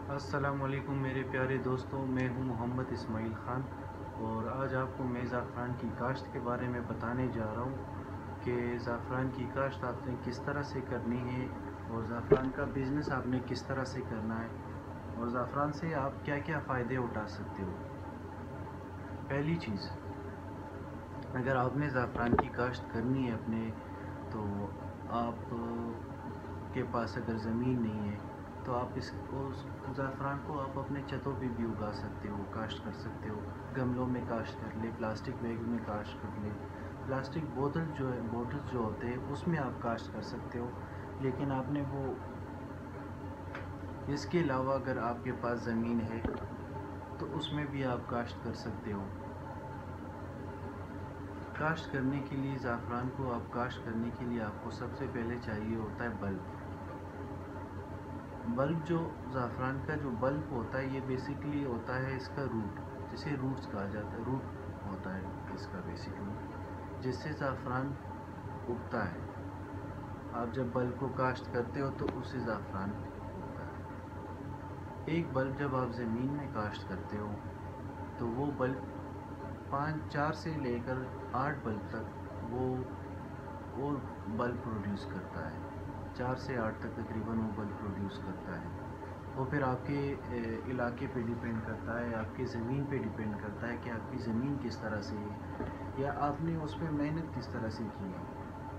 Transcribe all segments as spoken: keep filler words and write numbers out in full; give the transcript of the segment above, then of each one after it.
السلام علیکم میرے پیارے دوستوں، میں ہوں محمد اسماعیل خان اور آج آپ کو میں زعفران کی کاشت کے بارے میں بتانے جا رہا ہوں کہ زعفران کی کاشت آپ نے کس طرح سے کرنی ہے اور زعفران کا بزنس آپ نے کس طرح سے کرنا ہے اور زعفران سے آپ کیا کیا فائدے اٹھا سکتے ہو۔ پہلی چیز، اگر آپ نے زعفران کی کاشت کرنی ہے اپنے تو آپ کے پاس اگر زمین نہیں ہے تو آپ اس اس زعفران کو آپ اپنے چھتوں پہ بھی اگا سکتے ہو، کاشت کر سکتے ہو، گملوں میں کاشت کر لے، پلاسٹک بیگ میں کاشت کر لے، پلاسٹک بوتل جو ہے بوٹلز جو ہوتے ہیں اس میں آپ کاشت کر سکتے ہو۔ لیکن آپ نے وہ اس کے علاوہ اگر آپ کے پاس زمین ہے تو اس میں بھی آپ کاشت کر سکتے ہو۔ کاشت کرنے کے لیے زعفران کو آپ کاشت کرنے کے لیے آپ کو سب سے پہلے چاہیے ہوتا ہے بلب۔ بلب جو زعفران کا جو بلب ہوتا ہے یہ بیسیکلی ہوتا ہے اس کا روٹ، جسے روٹس کہا جاتا ہے، روٹ ہوتا ہے اس کا بیسیکلی، جس سے زعفران اگتا ہے۔ آپ جب بلب کو کاشت کرتے ہو تو اس سے زعفران اگتا ہے۔ ایک بلب جب آپ زمین میں کاشت کرتے ہو تو وہ بلب پانچ چار سے لے کر آٹھ بلب تک وہ اور بلب پروڈیوس کرتا ہے، چار سے آٹھ تک تقریباً وہ بلب پروڈیوس کرتا ہے۔ وہ پھر آپ کے علاقے پہ ڈیپینڈ کرتا ہے، آپ کی زمین پہ ڈیپینڈ کرتا ہے کہ آپ کی زمین کس طرح سے ہے یا آپ نے اس پہ محنت کس طرح سے کی ہے،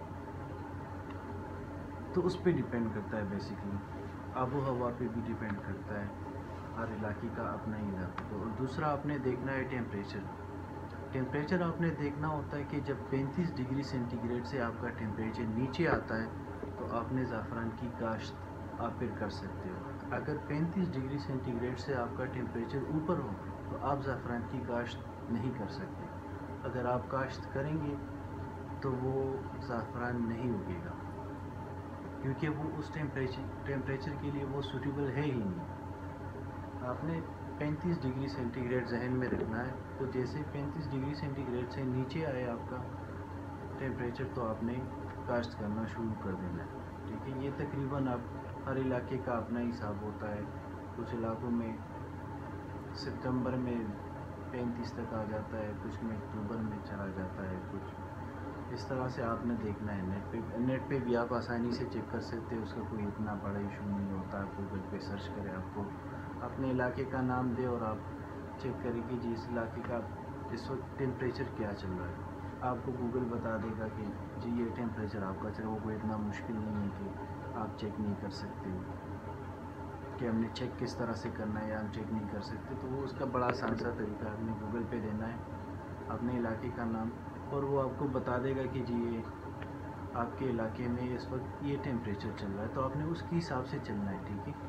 تو اس پہ ڈیپینڈ کرتا ہے بیسیکلی۔ آب و ہوا پہ بھی ڈیپینڈ کرتا ہے، ہر علاقے کا اپنا ہی علاقہ۔ تو اور دوسرا آپ نے دیکھنا ہے ٹیمپریچر۔ ٹیمپریچر آپ نے دیکھنا ہوتا ہے کہ جب پینتیس ڈگری سینٹی گریڈ سے آپ کا ٹیمپریچر نیچے آتا ہے تو آپ نے زعفران کی کاشت آپ پھر کر سکتے ہو۔ اگر پینتیس ڈگری سینٹی گریڈ سے آپ کا ٹیمپریچر اوپر ہو تو آپ زعفران کی کاشت نہیں کر سکتے۔ اگر آپ کاشت کریں گے تو وہ زعفران نہیں اگے گا، کیونکہ وہ اس ٹیمپریچر ٹیمپریچر کے لیے وہ سوٹیبل ہے ہی نہیں۔ آپ نے پینتیس ڈگری سینٹی گریڈ ذہن میں رکھنا ہے، تو جیسے پینتیس ڈگری سینٹی گریڈ سے نیچے آئے آپ کا ٹیمپریچر تو آپ نے کاشت کرنا شروع کر دینا ہے، ٹھیک ہے۔ یہ تقریباً آپ ہر علاقے کا اپنا حساب ہوتا ہے، کچھ علاقوں میں ستمبر میں پینتیس تک آ جاتا ہے، کچھ میں اکتوبر میں چلا جاتا ہے، کچھ اس طرح سے آپ نے دیکھنا ہے۔ نیٹ پہ نیٹ پہ بھی آپ آسانی سے چیک کر سکتے ہیں، اس کا کوئی اتنا بڑا ایشو نہیں ہوتا۔ آپ گوگل پہ سرچ کریں، آپ کو اپنے علاقے کا نام دے اور آپ چیک کریں کہ جی اس علاقے کا اس وقت ٹیمپریچر کیا چل رہا ہے، آپ کو گوگل بتا دے گا کہ جی یہ ٹیمپریچر آپ کا چل رہا ہے۔ وہ کوئی اتنا مشکل نہیں ہے کہ آپ چیک نہیں کر سکتے کہ ہم نے چیک کس طرح سے کرنا ہے یا ہم چیک نہیں کر سکتے، تو وہ اس کا بڑا آسان سا طریقہ ہے۔ آپ نے گوگل پہ دینا ہے اپنے علاقے کا نام اور وہ آپ کو بتا دے گا کہ جی یہ آپ کے علاقے میں اس وقت یہ ٹیمپریچر چل رہا ہے، تو آپ نے اس کے حساب سے چلنا ہے، ٹھیک ہے۔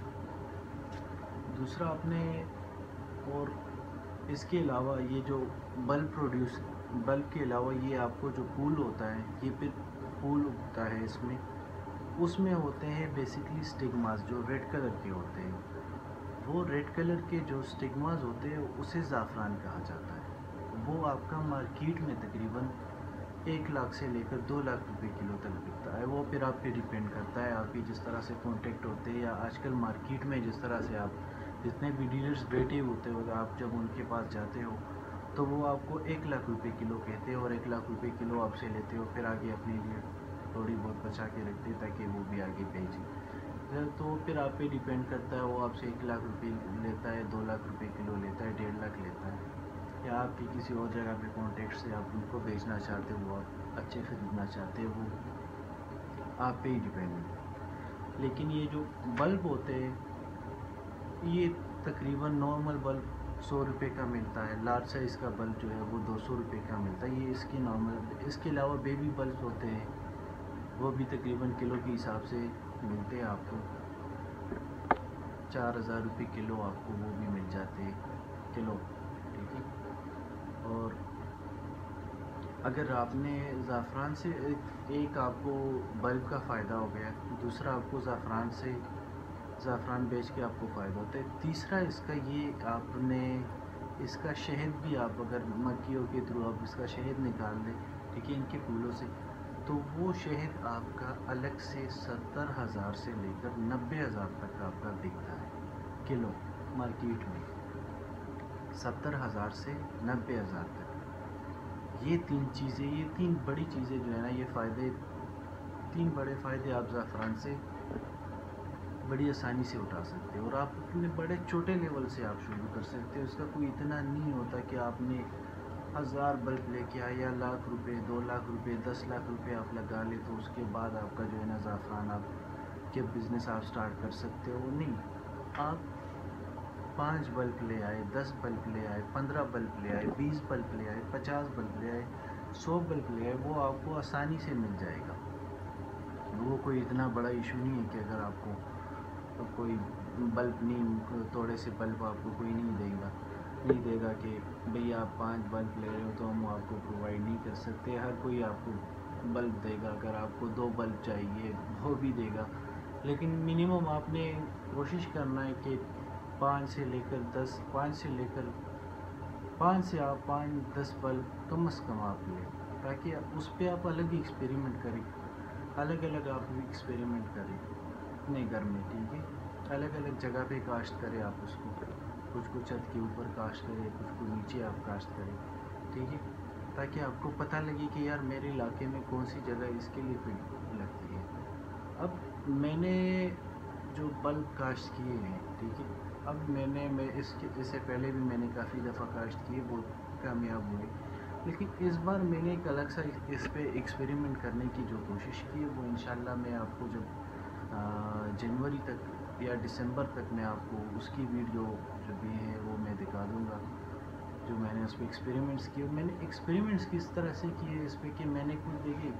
دوسرا آپ نے، اور اس کے علاوہ یہ جو بلب پروڈیوس بلب کے علاوہ یہ آپ کو جو پھول ہوتا ہے، یہ پھر پھول اگتا ہے اس میں اس میں ہوتے ہیں بیسیکلی سٹگماز جو ریڈ کلر کے ہوتے ہیں۔ وہ ریڈ کلر کے جو سٹگماز ہوتے ہیں اسے زعفران کہا جاتا ہے۔ وہ آپ کا مارکیٹ میں تقریباً ایک لاکھ سے لے کر دو لاکھ روپے کلو تک بکتا ہے۔ وہ پھر آپ پہ ڈیپینڈ کرتا ہے، آپ کی جس طرح سے کانٹیکٹ ہوتے ہیں یا آج کل مارکیٹ میں جس طرح سے آپ جتنے بھی ڈیلرز بیٹھے ہوتے ہو، آپ جب ان کے پاس جاتے ہو تو وہ آپ کو ایک لاکھ روپے کلو کہتے ہیں اور ایک لاکھ روپے کلو آپ سے لیتے ہو، پھر آگے اپنے لیے تھوڑی بہت بچا کے رکھتے تاکہ وہ بھی آگے بھیجے۔ تو پھر آپ پہ ڈیپینڈ کرتا ہے، وہ آپ سے ایک لاکھ روپے لیتا ہے، دو لاکھ روپے کلو لیتا ہے، ڈیڑھ لاکھ لیتا ہے، یا آپ کی کسی اور جگہ پہ کانٹیکٹ سے آپ ان کو بیچنا چاہتے ہو، وہ آپ اچھے خریدنا چاہتے ہو، وہ آپ پہ ہی ڈیپینڈ ہے۔ لیکن یہ جو بلب ہوتے ہیں یہ تقریباً نارمل بلب سو روپے کا ملتا ہے، لارج سائز کا بلب جو ہے وہ دو سو روپے کا ملتا ہے، یہ اس کی نارمل۔ اس کے علاوہ بیبی بلب ہوتے ہیں، وہ بھی تقریباً کلو کے حساب سے ملتے ہیں آپ کو، چار ہزار روپے کلو آپ کو وہ بھی مل جاتے ہیں کلو، ٹھیک ہے۔ اور اگر آپ نے زعفران سے ایک آپ کو بلب کا فائدہ ہو گیا، دوسرا آپ کو زعفران سے زعفران بیچ کے آپ کو فائدہ ہوتا ہے، تیسرا اس کا یہ آپ نے اس کا شہد بھی آپ اگر مکھیوں کے تھرو آپ اس کا شہد نکال دیں، ٹھیک ہے، ان کے پھولوں سے، تو وہ شہد آپ کا الگ سے ستر ہزار سے لے کر نبے ہزار تک آپ کا بکتا ہے کلو مارکیٹ میں ستر ہزار سے نبے ہزار تک. یہ تین چیزیں یہ تین بڑی چیزیں جو ہے نا یہ فائدے تین بڑے فائدے آپ زعفران سے بڑی آسانی سے اٹھا سکتے ہیں. اور آپ اپنے بڑے چھوٹے لیول سے آپ شروع کر سکتے ہیں. اس کا کوئی اتنا نہیں ہوتا کہ آپ نے ہزار بلب لے کے آئے یا لاکھ روپے دو لاکھ روپے دس لاکھ روپے آپ لگا لے تو اس کے بعد آپ کا جو ہے نا زعفران آپ کے بزنس آپ سٹارٹ کر سکتے ہو. نہیں, آپ پانچ بلب لے آئے, دس بلب لے آئے, پندرہ بلب لے آئے, بیس بلب لے آئے, پچاس بلب لے آئے, سو بلب لے آئے, وہ آپ کو آسانی سے مل جائے گا. وہ کوئی اتنا بڑا ایشو نہیں ہے کہ اگر آپ کو کوئی بلب نہیں تھوڑے سے بلب آپ کو کوئی نہیں دے گا نہیں دے گا کہ بھئی آپ پانچ بلب لے رہے ہو تو ہم آپ کو پرووائڈ نہیں کر سکتے. ہر کوئی آپ کو بلب دے گا. اگر آپ کو دو بلب چاہیے وہ بھی دے گا, لیکن منیمم آپ نے کوشش کرنا ہے کہ پانچ سے لے کر دس پانچ سے لے کر پانچ سے آپ پانچ دس بلب کم از کم آپ لیں, تاکہ اس پہ آپ الگ ہی ایکسپیریمنٹ کریں, الگ الگ آپ ایکسپیریمنٹ کریں اپنے گھر میں. ٹھیک ہے, الگ الگ جگہ پہ کاشت کریں آپ اس کو. کچھ کو چھت کے اوپر کاشت کریں, کچھ کو نیچے آپ کاشت کریں. ٹھیک ہے, تاکہ آپ کو پتہ لگے کہ یار میرے علاقے میں کون سی جگہ اس کے لیے فٹ لگتی ہے. اب میں نے جو بلب کاشت کیے ہیں, ٹھیک ہے, اب میں نے میں اس کے اس سے پہلے بھی میں نے کافی دفعہ کاشت کیے, بہت کامیاب ہوئے. لیکن اس بار میں نے ایک الگ سا اس پہ ایکسپیریمنٹ کرنے کی جو کوشش کی ہے وہ انشاءاللہ میں آپ کو جب جنوری تک یا دسمبر تک میں آپ کو اس کی ویڈیو جو بھی ہے وہ میں دکھا دوں گا, جو میں نے اس پہ ایکسپیریمنٹس کیے. میں نے ایکسپیریمنٹس کس طرح سے کیے اس پہ کہ میں نے کچھ دیکھے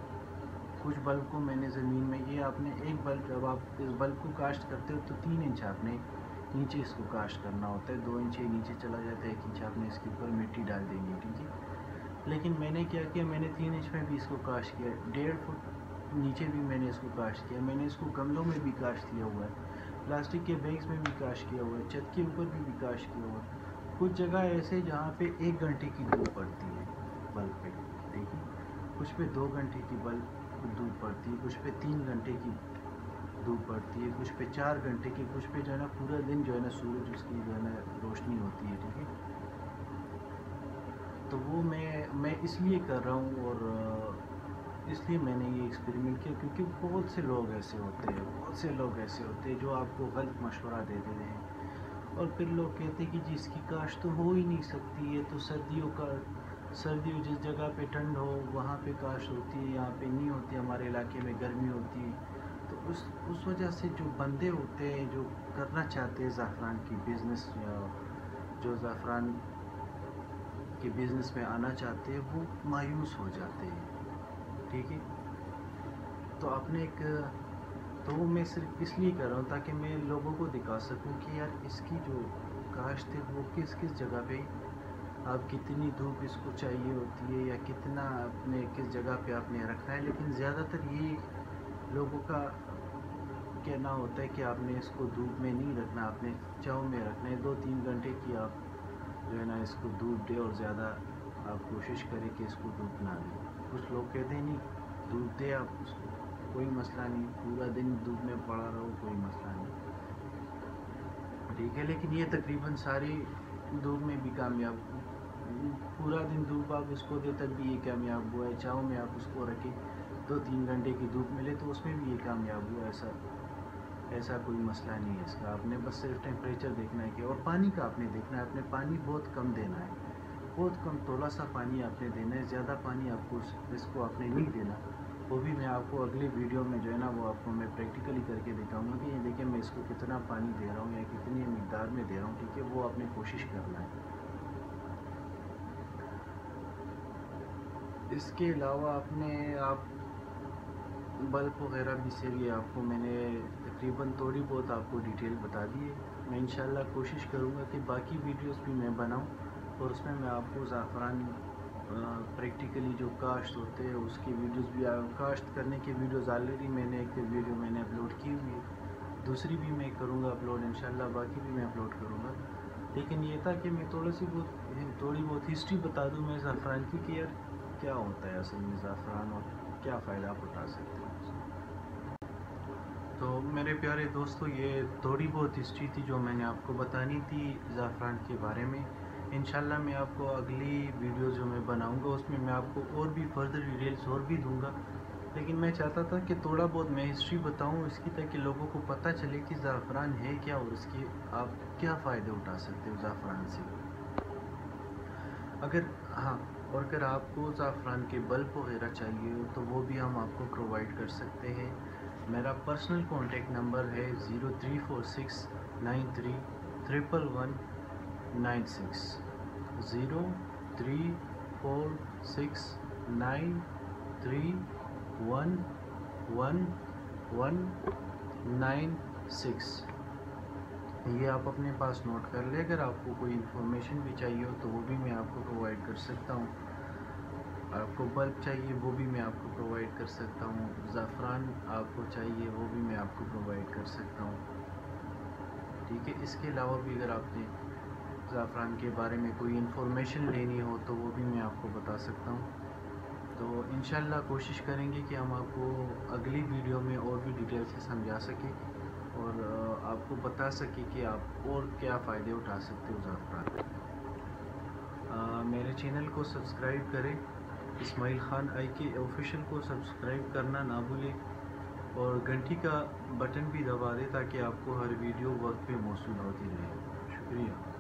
کچھ بلب کو میں نے زمین میں, یہ آپ نے ایک بلب جب آپ اس بلب کو کاشت کرتے ہو تو تین انچ آپ نے نیچے اس کو کاشت کرنا ہوتا ہے. دو انچ نیچے چلا جاتا ہے, ایک انچ آپ نے اس کے اوپر مٹی ڈال دیں گے. ٹھیک ہے, لیکن میں نے کیا کیا میں نے تین انچ میں بھی اس کو کاشت کیا, ڈیڑھ فٹ نیچے بھی میں نے اس کو کاشت کیا. میں نے اس کو گملوں میں بھی کاشت کیا ہوا ہے, پلاسٹک کے بیگز میں بھی کاشت کیا ہوا ہے, چھت کے اوپر بھی بھی کاشت کیا ہوا ہے. کچھ جگہ ایسے جہاں پہ ایک گھنٹے کی دھوپ پڑتی ہے بلب پہ, دیکھیں, کچھ پہ دو گھنٹے کی بلب دھوپ پڑتی ہے, کچھ پہ تین گھنٹے کی دھوپ پڑتی ہے, کچھ پہ چار گھنٹے کی, کچھ پہ جو ہے نا پورا دن جو ہے نا سورج اس کی جو ہے نا روشنی ہوتی ہے. ٹھیک ہے, تو وہ میں میں اس لیے کر رہا ہوں, اور اس لیے میں نے یہ ایکسپیریمنٹ کیا کیونکہ بہت سے لوگ ایسے ہوتے ہیں بہت سے لوگ ایسے ہوتے ہیں جو آپ کو غلط مشورہ دے دیتے ہیں, اور پھر لوگ کہتے ہیں کہ جس کی کاشت تو ہو ہی نہیں سکتی ہے, تو سردیوں کا سردیوں جس جگہ پہ ٹھنڈ ہو وہاں پہ کاشت ہوتی ہے, یہاں پہ نہیں ہوتی, ہمارے علاقے میں گرمی ہوتی ہے. تو اس اس وجہ سے جو بندے ہوتے ہیں جو کرنا چاہتے ہیں زعفران کی بزنس, یا جو زعفران کے بزنس میں آنا چاہتے ہیں وہ مایوس ہو جاتے ہیں. ٹھیک ہے, تو آپ نے ایک تو وہ میں صرف اس لیے کر رہا ہوں تاکہ میں لوگوں کو دکھا سکوں کہ یار اس کی جو کاشت ہے وہ کس کس جگہ پہ آپ کتنی دھوپ اس کو چاہیے ہوتی ہے, یا کتنا اپنے کس جگہ پہ آپ نے رکھنا ہے. لیکن زیادہ تر یہ لوگوں کا کہنا ہوتا ہے کہ آپ نے اس کو دھوپ میں نہیں رکھنا, آپ نے چھاؤں میں رکھنا ہے. دو تین گھنٹے کی آپ جو ہے نا اس کو دھوپ دے, اور زیادہ آپ کوشش کریں کہ اس کو دھوپ نہ دیں. کچھ لوگ کہتے ہیں نہیں دھوپ دے آپ اس کو, کوئی مسئلہ نہیں, پورا دن دھوپ میں پڑا رہو کوئی مسئلہ نہیں. ٹھیک ہے, لیکن یہ تقریباً ساری دھوپ میں بھی کامیاب, پورا دن دھوپ آپ اس کو دے تک بھی یہ کامیاب ہوا ہے. چھاؤں میں آپ اس کو رکھیں, دو تین گھنٹے کی دھوپ ملے تو اس میں بھی یہ کامیاب ہوا. ایسا ایسا کوئی مسئلہ نہیں ہے اس کا. آپ نے بس صرف ٹیمپریچر دیکھنا ہے کہ, اور پانی کا آپ نے دیکھنا ہے, آپ نے پانی بہت کم دینا ہے, بہت کم تھوڑا سا پانی آپ نے دینا ہے, زیادہ پانی آپ کو اس کو آپ نے نہیں دینا. وہ بھی میں آپ کو اگلی ویڈیو میں جو ہے نا وہ آپ کو میں پریکٹیکلی کر کے دکھاؤں گا کہ یہ دیکھیں میں اس کو کتنا پانی دے رہا ہوں یا کتنی مقدار میں دے رہا ہوں. ٹھیک ہے, وہ آپ نے کوشش کرنا ہے. اس کے علاوہ آپ نے آپ بلب وغیرہ بھی سے بھی آپ کو میں نے تقریباً تھوڑی بہت آپ کو ڈیٹیل بتا دی ہے. میں انشاءاللہ کوشش کروں گا کہ باقی ویڈیوز بھی میں بناؤں, اور اس میں میں آپ کو زعفران پریکٹیکلی جو کاشت ہوتے ہیں اس کی ویڈیوز بھی, کاشت کرنے کی ویڈیوز آلریڈی میں نے ایک ویڈیو میں نے اپلوڈ کی ہوئی ہے, دوسری بھی میں کروں گا اپلوڈ انشاءاللہ, باقی بھی میں اپلوڈ کروں گا. لیکن یہ تھا کہ میں تھوڑی سی بہت تھوڑی بہت ہسٹری بتا دوں میں زعفران کی کہ یار کیا ہوتا ہے اصل میں زعفران, اور کیا فائدہ آپ اٹھا سکتے ہیں. تو میرے پیارے دوستو، یہ تھوڑی بہت ہسٹری تھی جو میں نے آپ کو بتانی تھی زعفران کے بارے میں۔ انشاءاللہ میں آپ کو اگلی ویڈیو جو میں بناؤں گا اس میں میں آپ کو اور بھی فردر ڈیٹیلز اور بھی دوں گا، لیکن میں چاہتا تھا کہ تھوڑا بہت میں ہسٹری بتاؤں اس کی، تاکہ لوگوں کو پتہ چلے کہ زعفران ہے کیا اور اس کے آپ کیا فائدے اٹھا سکتے ہو زعفران سے۔ اگر ہاں اور اگر آپ کو زعفران کے بلب وغیرہ چاہیے ہو تو وہ بھی ہم آپ کو پرووائڈ کر سکتے ہیں۔ میرا پرسنل کانٹیکٹ نمبر ہے zero three four six nine three triple one nine six, zero three four six nine three one one one nine six. یہ آپ اپنے پاس نوٹ کر لیں، اگر آپ کو کوئی انفارمیشن بھی چاہیے ہو تو وہ بھی میں آپ کو پرووائڈ کر سکتا ہوں۔ آپ کو بلب چاہیے وہ بھی میں آپ کو پرووائڈ کر سکتا ہوں، زعفران آپ کو چاہیے وہ بھی میں آپ کو پرووائڈ کر سکتا ہوں، ٹھیک ہے۔ اس کے علاوہ بھی اگر آپ نے زعفران کے بارے میں کوئی انفارمیشن لینی ہو تو وہ بھی میں آپ کو بتا سکتا ہوں۔ تو انشاءاللہ کوشش کریں گے کہ ہم آپ کو اگلی ویڈیو میں اور بھی ڈیٹیل سے سمجھا سکیں اور آپ کو بتا سکیں کہ آپ اور کیا فائدے اٹھا سکتے ہو زعفران۔ میرے چینل کو سبسکرائب کریں، اسماعیل خان آئی کے آفیشیل کو سبسکرائب کرنا نہ بھولیں اور گھنٹی کا بٹن بھی دبا دیں تاکہ آپ کو ہر ویڈیو وقت پہ موصول ہوتی رہے۔ شکریہ۔